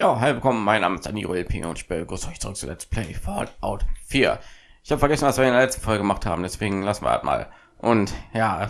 Ja, hi, willkommen. Mein Name ist Danilo LP und ich begrüße euch zurück zu Let's Play Fallout 4. Ich habe vergessen, was wir in der letzten Folge gemacht haben, deswegen lassen wir halt mal. Und ja,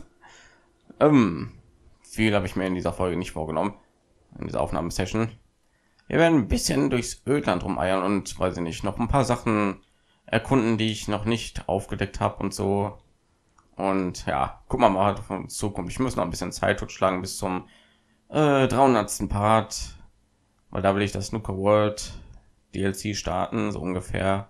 viel habe ich mir in dieser Folge nicht vorgenommen, in dieser Aufnahmesession. Wir werden ein bisschen durchs Ödland rumeiern und, weiß ich nicht, noch ein paar Sachen erkunden, die ich noch nicht aufgedeckt habe und so. Und ja, gucken wir mal, was auf uns zukommt. Ich muss noch ein bisschen Zeit totschlagen bis zum 300. Part. Weil da will ich das Snooker World DLC starten, so ungefähr.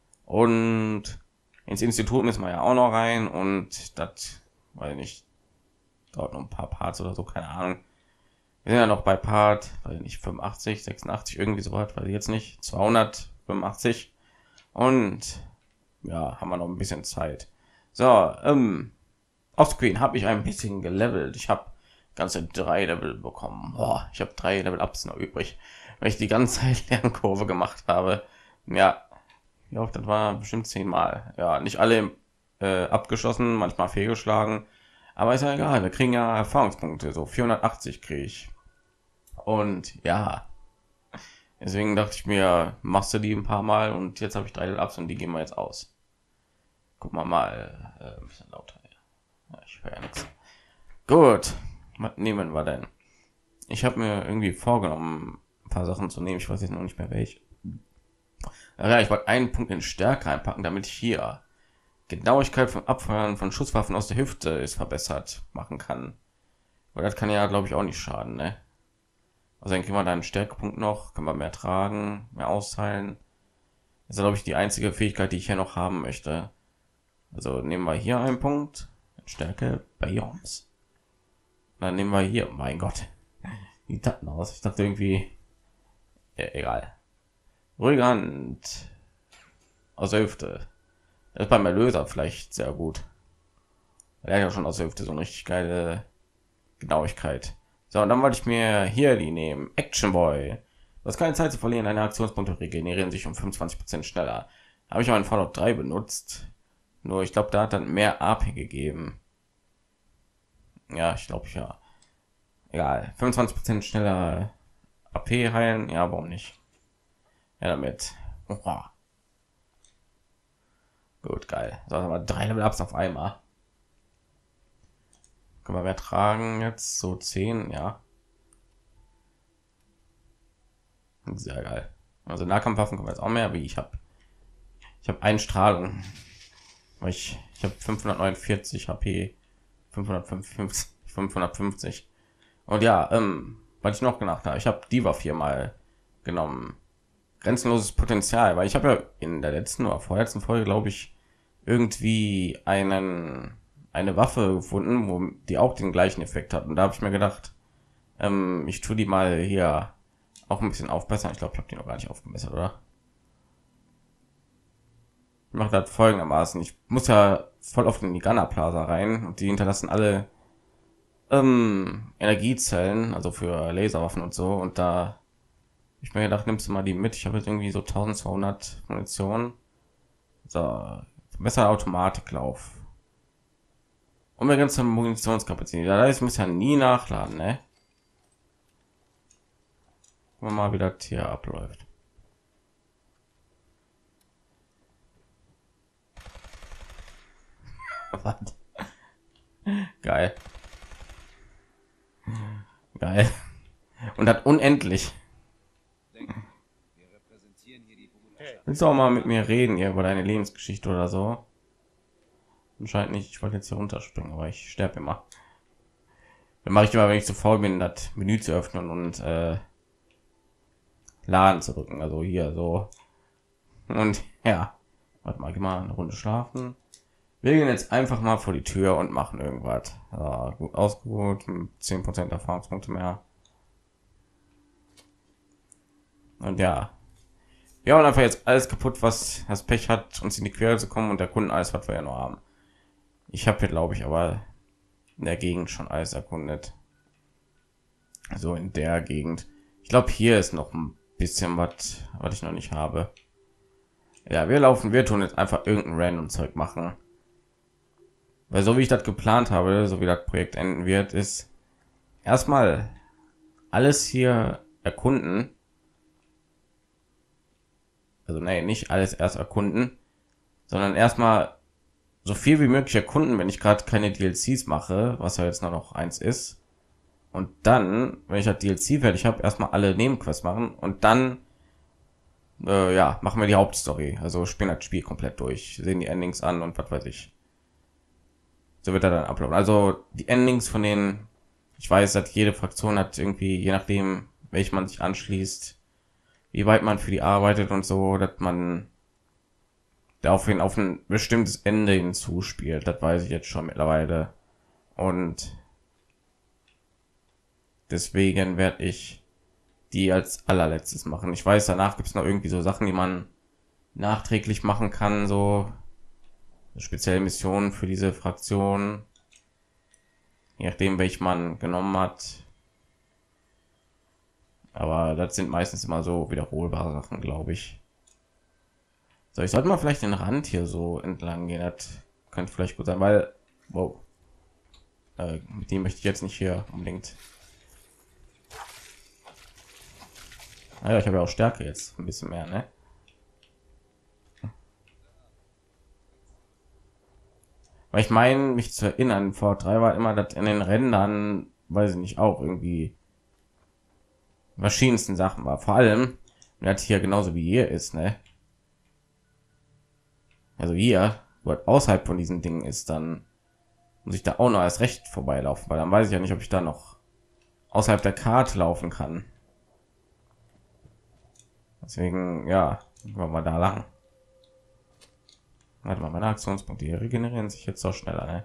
Und ins Institut müssen wir ja auch noch rein und das, weiß ich nicht, dauert noch ein paar Parts oder so, keine Ahnung. Wir sind ja noch bei Part, weiß ich nicht, 85, 86, irgendwie so was, weiß ich jetzt nicht, 285. Und ja, haben wir noch ein bisschen Zeit. So, offscreen habe ich ein bisschen gelevelt. Ich habe ganze 3 Level bekommen. Boah, ich habe 3 Level-Ups noch übrig, weil ich die ganze Zeit Lernkurve gemacht habe. Ja, ich hoffe, das war bestimmt 10 Mal. Ja, nicht alle abgeschlossen, manchmal fehlgeschlagen. Aber ist ja egal, wir kriegen ja Erfahrungspunkte. So 480 kriege ich. Und ja, deswegen dachte ich mir, machst du die ein paar Mal und jetzt habe ich 3 Level-Ups und die gehen wir jetzt aus. Guck mal, ein bisschen lauter. Ja, ich höre ja nichts. Gut. Was nehmen wir denn? Ich habe mir irgendwie vorgenommen, ein paar Sachen zu nehmen. Ich weiß jetzt noch nicht mehr welche. Ja, ich wollte einen Punkt in Stärke einpacken, damit ich hier Genauigkeit vom Abfeuern von Schusswaffen aus der Hüfte ist verbessert machen kann. Weil das kann ja, glaube ich, auch nicht schaden, ne? Also dann kriegen wir da einen Stärkepunkt noch, können wir mehr tragen, mehr austeilen. Das ist, glaube ich, die einzige Fähigkeit, die ich hier noch haben möchte. Also nehmen wir hier einen Punkt. Stärke Biomes. Dann nehmen wir hier, mein Gott, wie Daten aus. Ich dachte irgendwie, ja, egal. Ruhige Hand aus der Hüfte. Das ist beim Erlöser vielleicht sehr gut. Er hat ja schon aus der Hüfte so eine richtig geile Genauigkeit. So, und dann wollte ich mir hier die nehmen. Action Boy. Du hast keine Zeit zu verlieren. Deine Aktionspunkte regenerieren sich um 25% schneller. Habe ich auch in Fallout 3 benutzt. Nur ich glaube, da hat dann mehr AP gegeben. Ja, ich glaube ja. Egal. 25% schneller AP heilen. Ja, warum nicht? Ja, damit. Oha. Gut, geil. So, haben wir 3 Level-Ups auf einmal. Können wir mehr tragen jetzt? So 10, ja. Sehr geil. Also Nahkampfwaffen kommen jetzt auch mehr, wie ich habe. Ich habe Einstrahlung. Ich habe 549 HP. 550. Und ja, was ich noch gedacht habe, ich habe Diva 4-mal genommen. Grenzenloses Potenzial, weil ich habe ja in der letzten oder vorletzten Folge, glaube ich, irgendwie eine Waffe gefunden, wo die auch den gleichen Effekt hat. Und da habe ich mir gedacht, ich tue die mal hier auch ein bisschen aufbessern. Ich glaube, ich habe die noch gar nicht aufgebessert, oder? Ich mache das folgendermaßen. Ich muss ja voll oft in die Gunner Plaza rein und die hinterlassen alle Energiezellen, also für Laserwaffen und so. Und da ich mir gedacht, nimmst du mal die mit. Ich habe jetzt irgendwie so 1200 Munition. So, besser Automatiklauf. Und mir ganze Munitionskapazität. Da ist muss ja nie nachladen, ne? Gucken wir mal, wie das hier abläuft. Geil. Geil. Und hat unendlich. Willst du auch mal mit mir reden hier über deine Lebensgeschichte oder so? Anscheinend nicht. Ich wollte jetzt hier runterspringen, aber ich sterbe immer. Dann mache ich immer, wenn ich zu faul bin, das Menü zu öffnen und Laden zu drücken. Also hier so. Und ja. Warte mal, geh mal eine Runde schlafen. Wir gehen jetzt einfach mal vor die Tür und machen irgendwas. Ja, gut ausgeruht, 10% Erfahrungspunkte mehr. Und ja. Wir haben einfach jetzt alles kaputt, was das Pech hat, uns in die Quere zu kommen und der Kunden alles, was wir ja noch haben. Ich habe hier, glaube ich, aber in der Gegend schon alles erkundet. Also in der Gegend. Ich glaube, hier ist noch ein bisschen was ich noch nicht habe. Ja, wir tun jetzt einfach irgendein random Zeug machen. Weil so wie ich das geplant habe, so wie das Projekt enden wird, ist erstmal alles hier erkunden also nee, nicht alles erst erkunden, sondern erstmal so viel wie möglich erkunden, wenn ich gerade keine DLCs mache, was ja jetzt nur noch eins ist. Und dann, wenn ich das DLC fertig habe, erstmal alle Nebenquests machen und dann ja, machen wir die Hauptstory. Also spielen das Spiel komplett durch, sehen die Endings an und was weiß ich. So wird er dann uploaden. Also die Endings von den, ich weiß, dass jede Fraktion hat irgendwie, je nachdem, welch man sich anschließt, wie weit man für die arbeitet und so, dass man da auf ein bestimmtes Ende hinzuspielt. Das weiß ich jetzt schon mittlerweile. Und deswegen werde ich die als allerletztes machen. Ich weiß, danach gibt es noch irgendwie so Sachen, die man nachträglich machen kann, so spezielle Missionen für diese Fraktion, je nachdem welch man genommen hat. Aber das sind meistens immer so wiederholbare Sachen, glaube ich. So, ich sollte mal vielleicht den Rand hier so entlang gehen. Das könnte vielleicht gut sein, weil wow, mit dem möchte ich jetzt nicht hier unbedingt. Ja, ich habe ja auch Stärke jetzt ein bisschen mehr, ne? Weil ich meine, mich zu erinnern, V3 war immer das in den Rändern, weiß ich nicht, auch irgendwie verschiedensten Sachen war. Vor allem, wenn das hier genauso wie hier ist, ne? Also hier, wo das außerhalb von diesen Dingen ist, dann muss ich da auch noch erst recht vorbeilaufen, weil dann weiß ich ja nicht, ob ich da noch außerhalb der Karte laufen kann. Deswegen, ja, gehen wir mal da lang. Warte mal, meine Aktionspunkte hier regenerieren sich jetzt auch schneller, ne?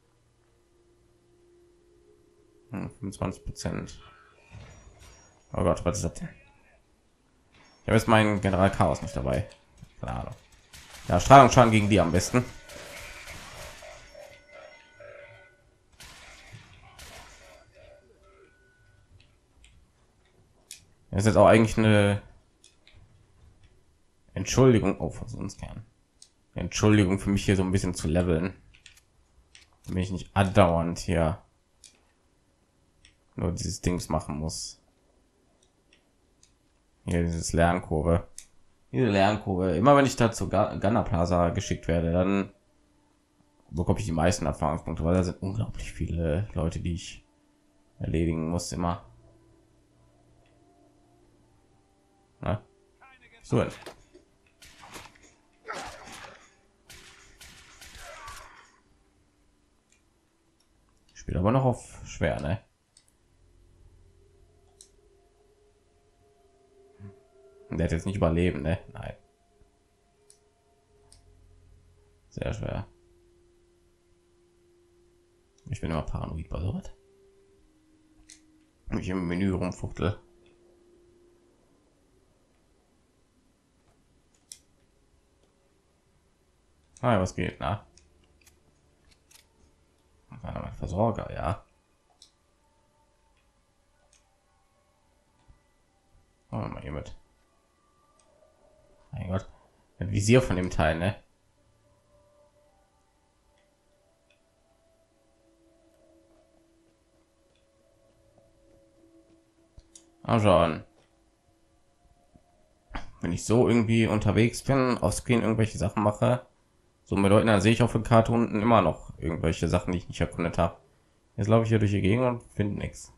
25%. Oh Gott, was ist das denn? Ich habe jetzt meinen General Chaos nicht dabei. Keine Ahnung. Ja, Strahlungsschaden gegen die am besten. Das ist jetzt auch eigentlich eine Entschuldigung, oh, von uns gern. Entschuldigung für mich hier so ein bisschen zu leveln, damit ich nicht andauernd hier nur dieses Dings machen muss. Hier dieses Lernkurve. Diese Lernkurve. Immer wenn ich dazu Gunner Plaza geschickt werde, dann bekomme ich die meisten Erfahrungspunkte, weil da sind unglaublich viele Leute, die ich erledigen muss immer. Na? So. Spielt aber noch auf schwer, ne? Der hat jetzt nicht überleben, ne? Nein. Sehr schwer. Ich bin immer paranoid bei sowas. Mich im Menü rumfuchtel. Ah, was geht, na? Versorger, ja. Oh, mal hier mit. Mein Gott, ein Visier von dem Teil, ne? Ah, schon. Wenn ich so irgendwie unterwegs bin, auf Screen irgendwelche Sachen mache, so bedeuten, dann sehe ich auf der Karte unten immer noch irgendwelche Sachen, die ich nicht erkundet habe. Jetzt laufe ich hier durch die Gegend und finde nichts.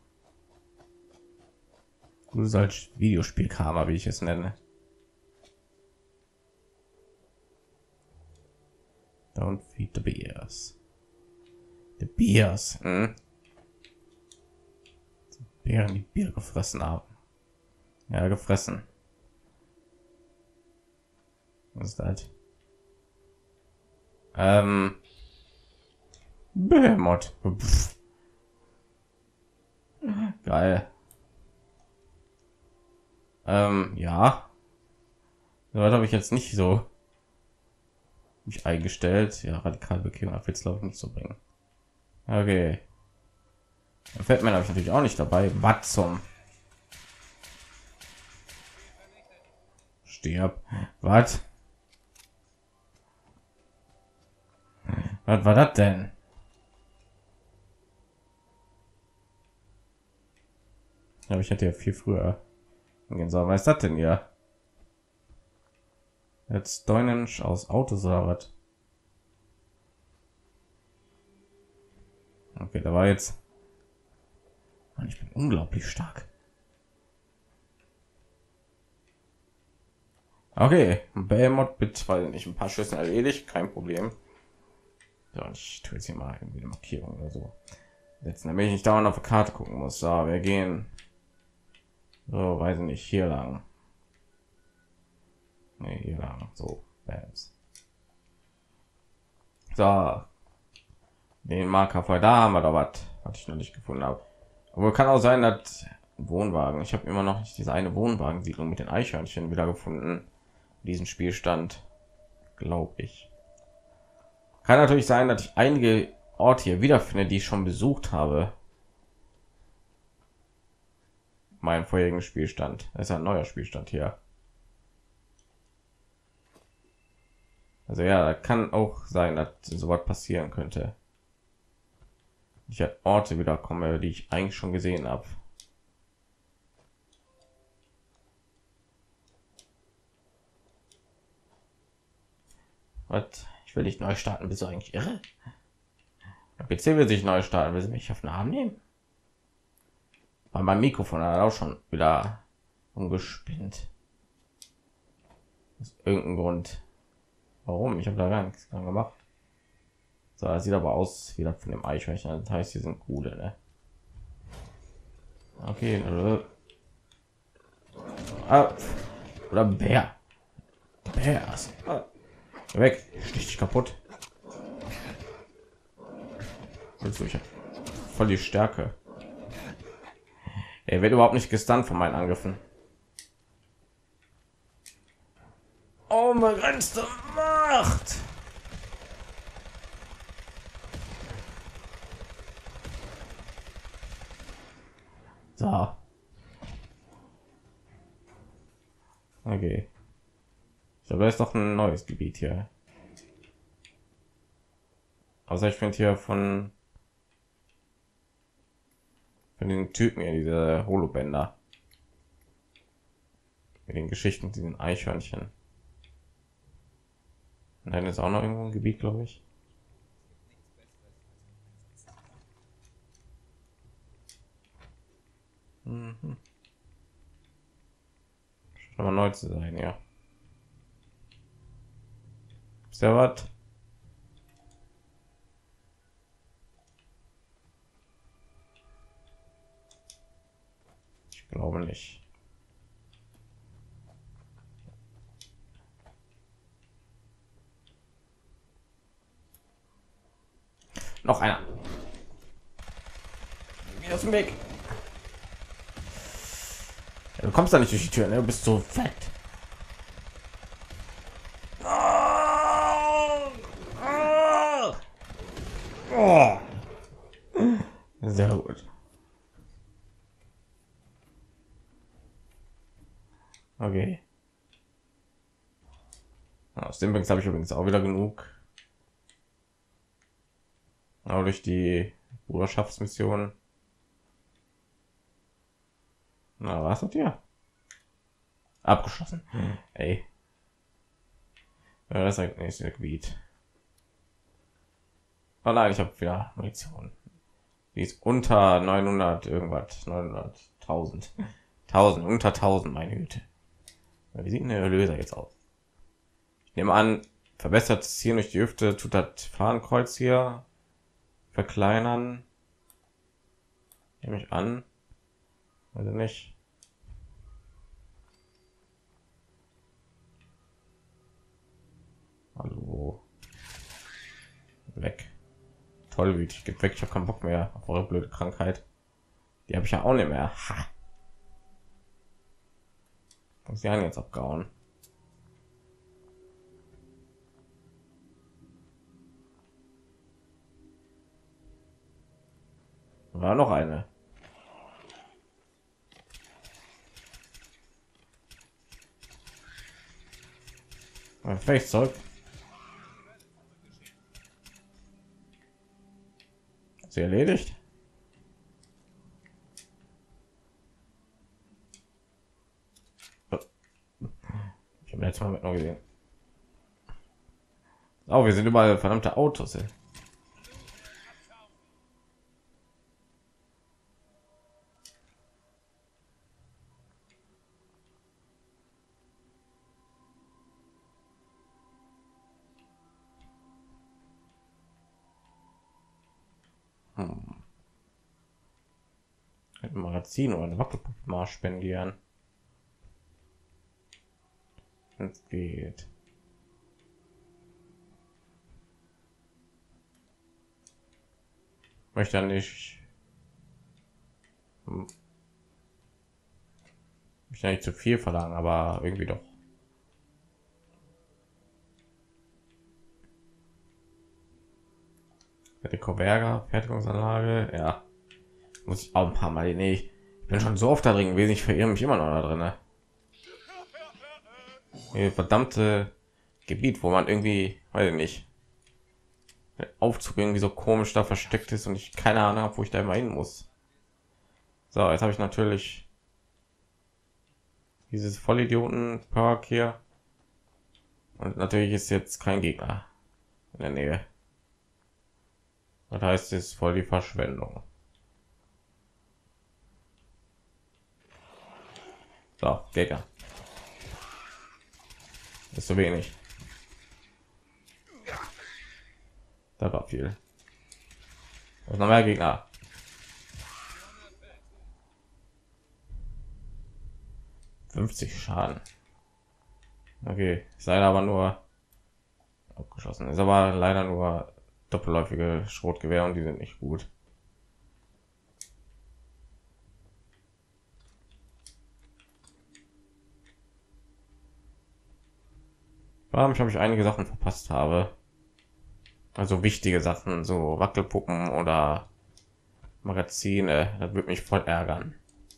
Gutes als Videospielkammer, wie ich es nenne. Don't feed the bears. The bears. Hm? Bären, die Bier gefressen haben. Ja, gefressen. Was ist das? Behemoth. Geil. Ja. So habe ich jetzt nicht so mich eingestellt. Ja, radikal Bekehrung ab jetzt glaube ich nicht so bringen. Okay. Fatman habe ich natürlich auch nicht dabei. Was zum Stirb? Was? Was war das denn? Ja, ich hätte ja viel früher gehen sollen. Was ist das denn hier? Jetzt Deutsch aus Autosarat. Okay, da war jetzt. Mann, ich bin unglaublich stark. Okay, Belmont mit, weil nicht ein paar Schüssen erledigt, kein Problem. So, ich tue jetzt hier mal irgendwie eine Markierung oder so setzen, damit ich nicht dauernd auf die Karte gucken muss. So, wir gehen. So, weiß ich nicht, hier lang. Nee, hier lang. So, Bams. So, den Marker voll. Da haben wir doch was ich noch nicht gefunden habe. Aber kann auch sein, dass Wohnwagen. Ich habe immer noch nicht diese eine Wohnwagensiedlung mit den Eichhörnchen wieder gefunden. Diesen Spielstand, glaube ich. Kann natürlich sein, dass ich einige Orte hier wiederfinde, die ich schon besucht habe. Mein vorherigen Spielstand. Das ist ein neuer Spielstand hier. Also ja, da kann auch sein, dass so was passieren könnte. Ich halt Orte wiederkomme, die ich eigentlich schon gesehen habe. Was? Ich will nicht neu starten. Bist du eigentlich irre? Der PC will sich neu starten. Will sie mich auf den Arm nehmen? Weil mein Mikrofon hat auch schon wieder umgespinnt. Aus irgendeinem Grund. Warum? Ich habe da gar nichts dran gemacht. So, das sieht aber aus wie das von dem Eichhörnchen. Das heißt, hier sind coole, ne? Okay. Oder Bär. Bärs. Weg. Stich dich kaputt. Willst du, ich hab voll die Stärke. Er wird überhaupt nicht gestunt von meinen Angriffen. Oh, begrenzte Macht. So. Okay. Ich glaube, da ist doch ein neues Gebiet hier. Also ich finde hier von den Typen hier diese Holobänder mit den Geschichten, diesen Eichhörnchen. Und dann ist auch noch irgendwo ein Gebiet, glaube ich. Mhm. Schon mal neu zu sein, ja. Ist ja was? Ich glaube nicht. Noch einer. Geh aus dem Weg. Ja, du kommst da nicht durch die Tür, ne? Du bist so fett. Oh. Sehr gut. Okay. Aus dem Banks habe ich übrigens auch wieder genug. Aber durch die Bruderschaftsmission. Na, was hat ihr? Abgeschlossen. Ey. Ja, das ist ein nächstes Gebiet. Oh nein, ich habe wieder Munition. Die ist unter 900 irgendwas. 900.000. 1000, unter 1000, meine Güte. Ja, wie sieht denn der Löser jetzt aus? Ich nehme an, verbessert Zielen durch die Hüfte, tut das Fahnenkreuz hier verkleinern. Nehme ich an. Also nicht. Hallo. Weg. Tollwütig, geht weg. Ich habe keinen Bock mehr auf eure blöde Krankheit. Die habe ich ja auch nicht mehr. Ha. Muss ich jetzt abgehauen. War noch eine. Ein Fechzeug. Sie erledigt. Ich habe letztes Mal mit noch gesehen. Oh, wir sind überall verdammte Autos. Ey. Hm. Ein Magazin oder eine Wackelpuppe mal spendieren. Es geht. Möchte ja nicht. Möchte ja nicht zu viel verlangen, aber irgendwie doch. Die Coverga Fertigungsanlage, ja. Muss ich auch ein paar Mal. Nee, ich bin schon so oft da drin gewesen, ich verirre mich immer noch da drin. Hier verdammte Gebiet, wo man irgendwie, weiß ich nicht, der Aufzug irgendwie so komisch da versteckt ist und ich keine Ahnung habe, wo ich da immer hin muss. So, jetzt habe ich natürlich dieses Vollidioten Park hier und natürlich ist jetzt kein Gegner in der Nähe. Das heißt, es ist voll die Verschwendung. So, Gegner. Ist zu wenig. Da war viel. Was noch mehr Gegner. Schaden. Okay, ist leider aber nur abgeschossen. Ist aber leider nur doppelläufige Schrotgewehr und die sind nicht gut. Warum habe ich einige Sachen verpasst habe. Also wichtige Sachen, so Wackelpuppen oder Magazine, das würde mich voll ärgern.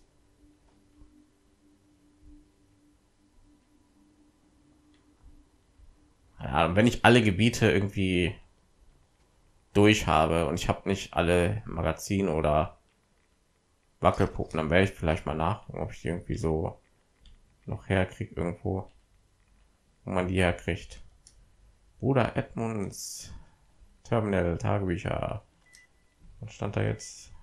Ja, wenn ich alle Gebiete irgendwie durch habe und ich habe nicht alle Magazine oder Wackelpuppen, dann werde ich vielleicht mal nach, ob ich die irgendwie so noch herkriege irgendwo, wo man die herkriegt. Bruder Edmunds Terminal Tagebücher. Was stand da jetzt?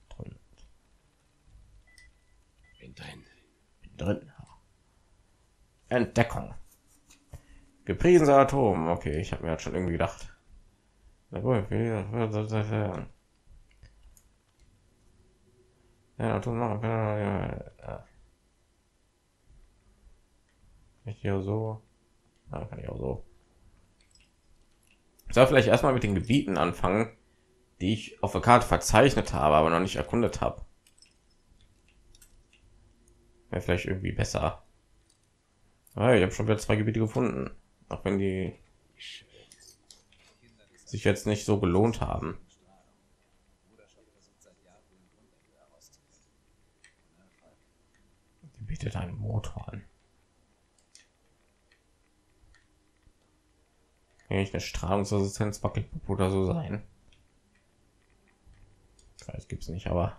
Bin drin. Bin drin. Entdeckung. Gepriesener Atom. Okay, ich habe mir halt schon irgendwie gedacht. Na gut, ja, Atom machen. Ja. Ich hier so. Ja, kann ich auch so. Ich soll vielleicht erstmal mit den Gebieten anfangen, die ich auf der Karte verzeichnet habe, aber noch nicht erkundet habe. Wäre vielleicht irgendwie besser. Ah, ich habe schon wieder 2 Gebiete gefunden, auch wenn die sich jetzt nicht so gelohnt haben. Die bietet einen Motor an. Kann ich eine Strahlungsresistenz Wackelpuppe oder so sein? Ich weiß, gibt's nicht, aber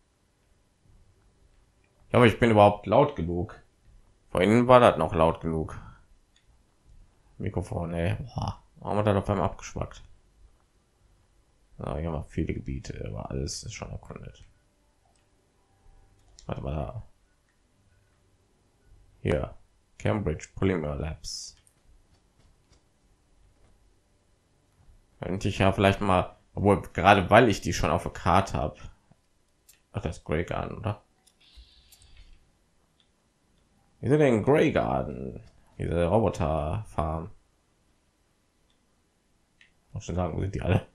ich glaube, ich bin überhaupt laut genug. Vorhin war das noch laut genug. Mikrofon, ey. Boah, haben wir da auf einmal abgeschmackt. Ja, hier haben wir viele Gebiete, aber alles ist schon erkundet. Warte mal da. Hier, Cambridge Polymer Labs. Könnte ich ja vielleicht mal, obwohl gerade weil ich die schon auf der Karte habe. Ach, das ist Grey Garden, oder? Wie sind denn Grey Garden? Diese Roboter-Farm. Muss schon sagen, wo sind die alle?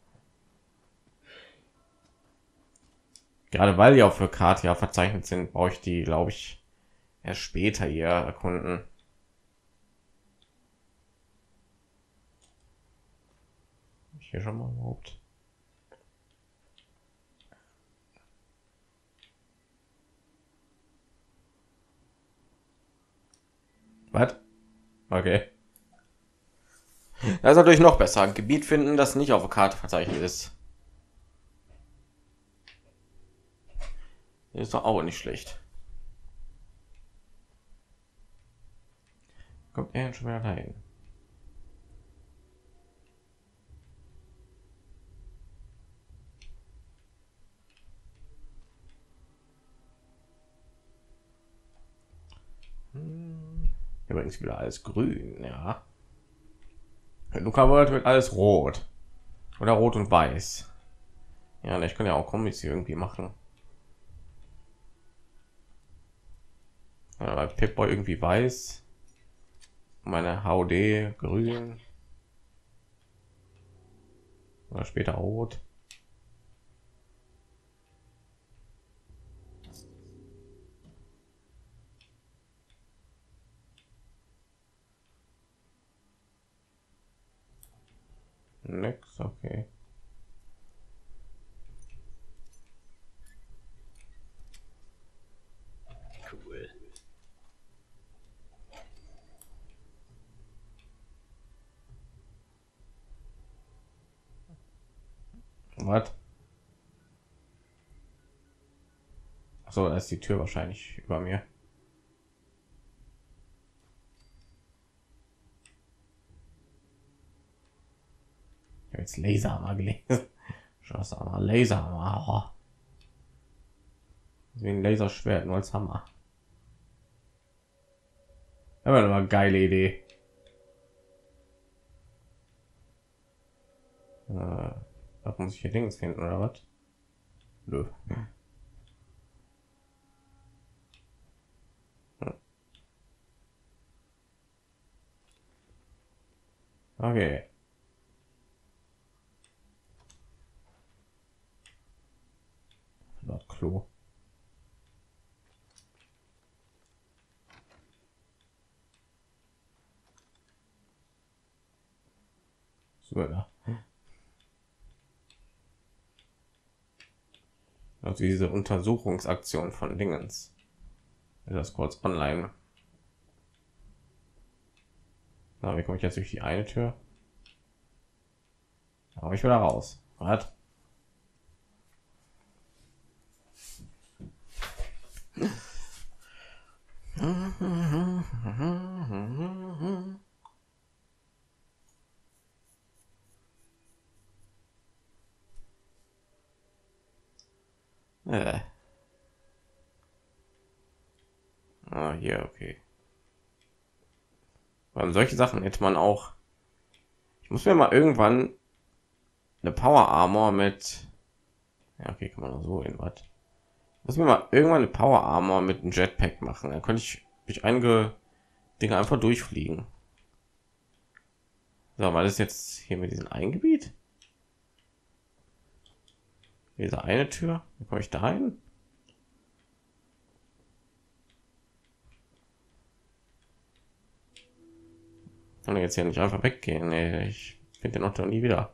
Gerade weil die auf der Karte ja verzeichnet sind, brauche ich die, glaube ich, erst später hier erkunden. Hier schon mal überhaupt. Was? Okay. Das ist natürlich noch besser. Ein Gebiet finden, das nicht auf der Karte verzeichnet ist. Ist doch auch nicht schlecht. Kommt er schon wieder rein? Übrigens wieder alles grün, ja. Luca World wird alles rot oder rot und weiß. Ja, ich kann ja auch Kombis hier irgendwie machen. Ja, Pip-Boy irgendwie weiß, meine HUD grün oder später rot. Nix, okay. Cool. Was? So, da ist die Tür wahrscheinlich über mir. Ich habe jetzt Laserhammer gelesen. Scheiße, Laserhammer. Wie ein Laserschwert, nur als Hammer. Aber eine geile Idee. Da muss ich hier Dings finden oder was? Nö. Okay. Das Klo. So, da. Also diese Untersuchungsaktion von Dingens. Das kurz online. Na, wie komme ich jetzt durch die eine Tür? Aber ich will da raus. Was? Ah, hier, okay. Weil solche Sachen hätte man auch. Ich muss mir mal irgendwann eine Power Armor mit. Ja, okay, kann man auch so in was. Muss mir mal irgendwann eine Power Armor mit einem Jetpack machen. Dann könnte ich durch einige Dinge einfach durchfliegen. So, weil das jetzt hier mit diesem Eingebiet. Diese eine Tür, wie komme ich da rein? Kann ich jetzt hier nicht einfach weggehen? Nee, ich finde den noch nie wieder.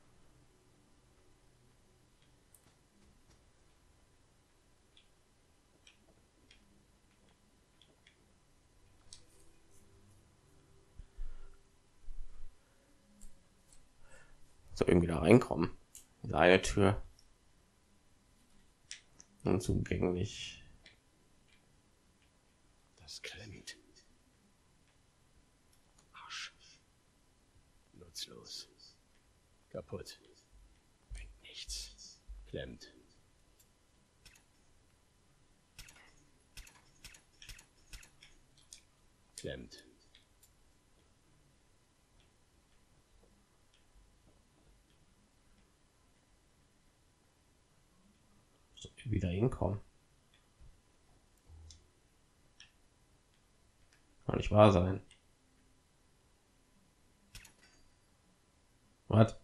So irgendwie da reinkommen. Diese eine Tür. Unzugänglich. Das klemmt. Arsch. Nutzlos. Kaputt. Bringt nichts. Klemmt. Klemmt. So, wieder hinkommen. Kann nicht wahr sein. Was?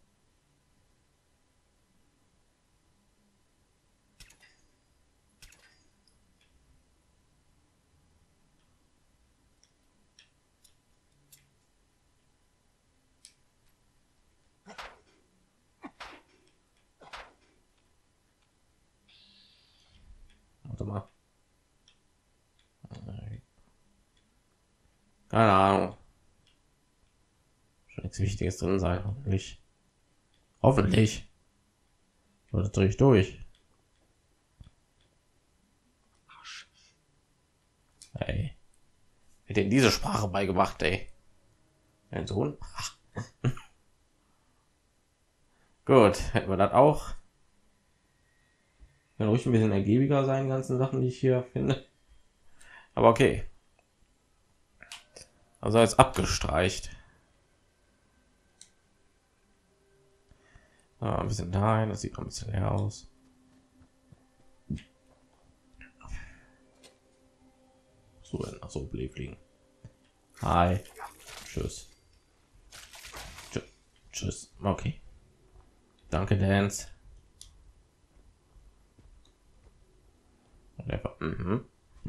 Warte mal. Keine Ahnung. Schon nichts Wichtiges drin sein, hoffentlich. Hoffentlich. Oder drehe ich durch? Arsch. Ey. Hätte in diese Sprache beigebracht, ey. Dein Sohn? Ach. Gut, hätten wir das auch. Kann ruhig ein bisschen ergiebiger sein, die ganzen Sachen, die ich hier finde. Aber okay. Also als abgestreicht. Ah, wir sind da, das sieht noch ein bisschen leer aus. So, so blieb liegen. Hi. Tschüss. Tschüss. Okay. Danke, Dance. Mhm.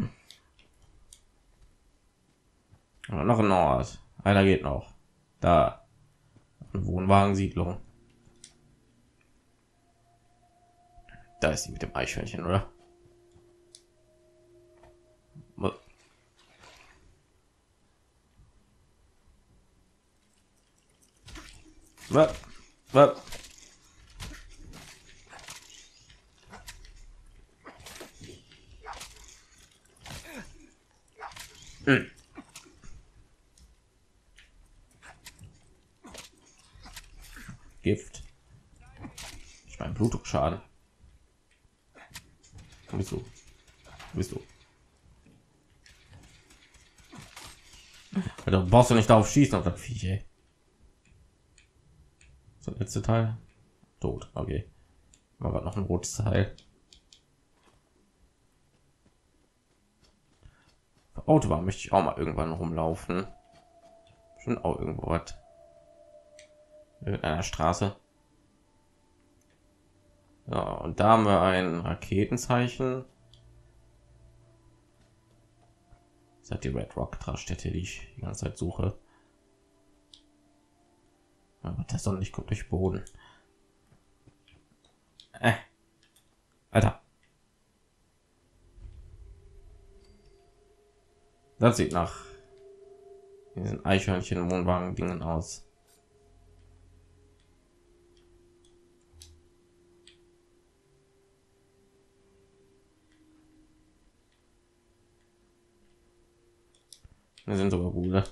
Aber noch ein Ort. Einer geht noch. Da. Eine Wohnwagensiedlung. Da ist sie mit dem Eichhörnchen, oder? Was? Was? Hm. Gift. Ich meine Blutdruckschaden. Wo bist du? Wo bist du? Da brauchst du nicht darauf schießen auf das Viech, ey. So, letzte Teil. Tot. Okay. Mal grad noch ein rotes Teil. Auf Autobahn möchte ich auch mal irgendwann rumlaufen. Schon auch irgendwo was. In einer Straße. Ja, und da haben wir ein Raketenzeichen. Das hat die Red Rock Raststätte, die ich die ganze Zeit suche. Aber das Sonnenlicht kommt durch Boden. Alter. Das sieht nach diesen Eichhörnchen Wohnwagen Dingen aus. Wir sind sogar Bruder.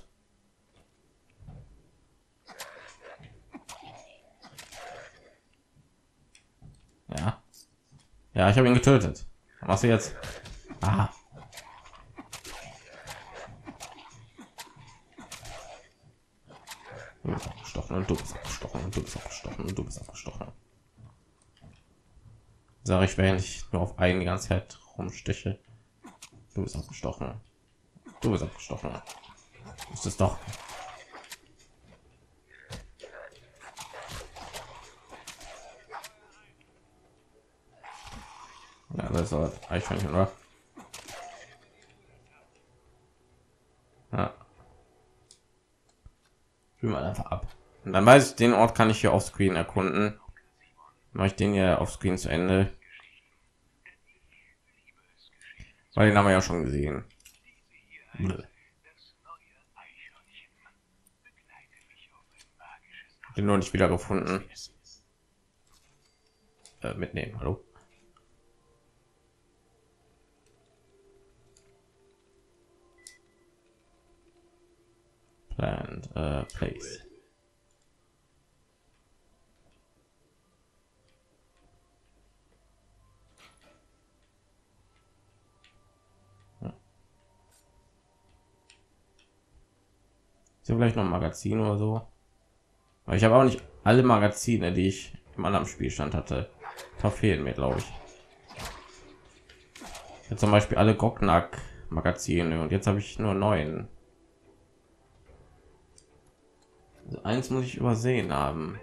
Ja. Ja, ich habe ihn getötet. Was machst du jetzt? Ah. Du bist abgestochen und du bist abgestochen und du bist abgestochen und du bist abgestochen. Sag ich, wenn ich nur auf einen die ganze Zeit rumstiche. Du bist abgestochen. Du bist abgestochen. Ist es doch. Ja, das ist aber Eichhörnchen, oder? Ja. Spielen wir einfach ab. Und dann weiß ich, den Ort kann ich hier auf Screen erkunden. Mache ich den ja auf Screen zu Ende. Weil den haben wir ja schon gesehen. Den nur nicht wieder gefunden. Mitnehmen, hallo. Planned place. Ist ja vielleicht noch ein Magazin oder so. Aber ich habe auch nicht alle Magazine, die ich im anderen Spielstand hatte. Da fehlen mir, glaube ich. Jetzt zum Beispiel alle Gognack Magazine und jetzt habe ich nur 9. Also eins muss ich übersehen haben.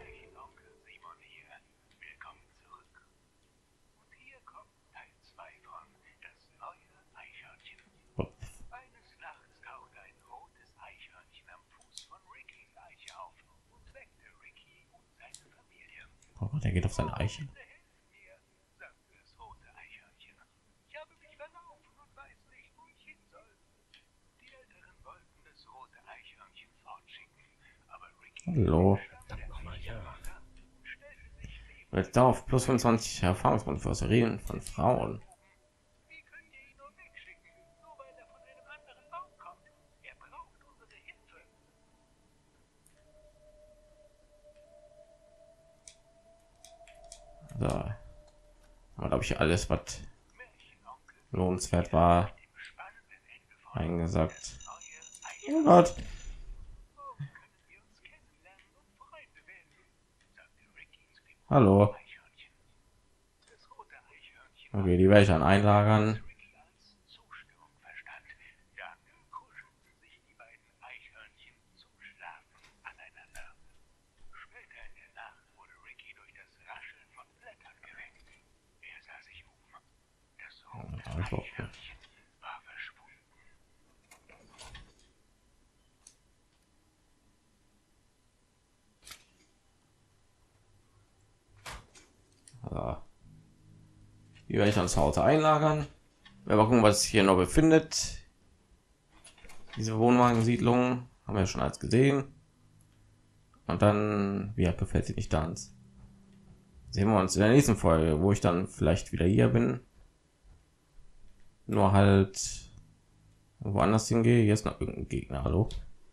Oh, der geht auf seine Eiche. Hallo. Jetzt auf plus 25 Erfahrungspunkte für das Reden von Frauen. So. Aber glaube ich alles, was lohnenswert war, eingesagt. Oh Gott. Hallo. Okay, die werde ich dann einlagern. So. Die werde ich dann zu Hause einlagern. Wir mal gucken, was sich hier noch befindet. Diese Wohnwagensiedlung haben wir schon als gesehen. Und dann, wie gefällt sie nicht ganz? Sehen wir uns in der nächsten Folge, wo ich dann vielleicht wieder hier bin. Nur halt woanders hingehe. Hier ist noch irgendein Gegner. Hallo.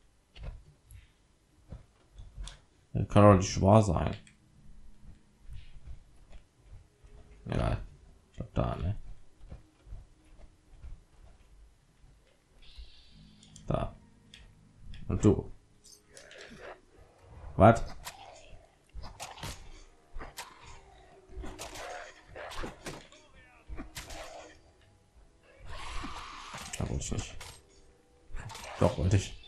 Das kann doch nicht wahr sein. Ja, ich glaube da, ne? Da. Und du. Was? Da wollte ich nicht. Doch, wollte ich.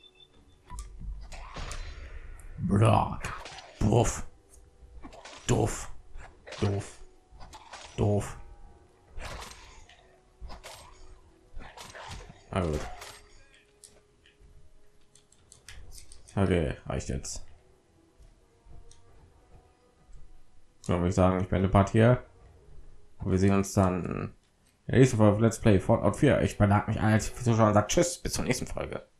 Bra. Puff. Doof. Doof. Doof. Na gut. Okay, reicht jetzt. So, würde ich sagen, ich beende Part hier. Und wir sehen uns dann in der nächsten Folge Let's Play Fallout 4. Ich bedanke mich allen, als Zuschauer und sagt Tschüss, bis zur nächsten Folge.